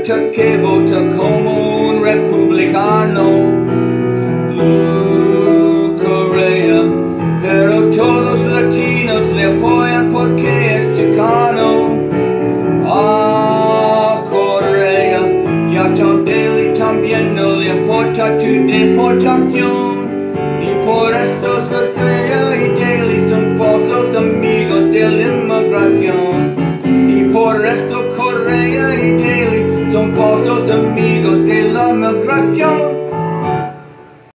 demócrata que vota como un republicano. Correa, pero todos los latinos le apoyan porque es chicano. Correa, y a Tom Daley también no le importa tu deportación. Y por eso Correa y Daley son falsos amigos de la inmigración. Y por eso Correa y Daley son falsos amigos de la migración.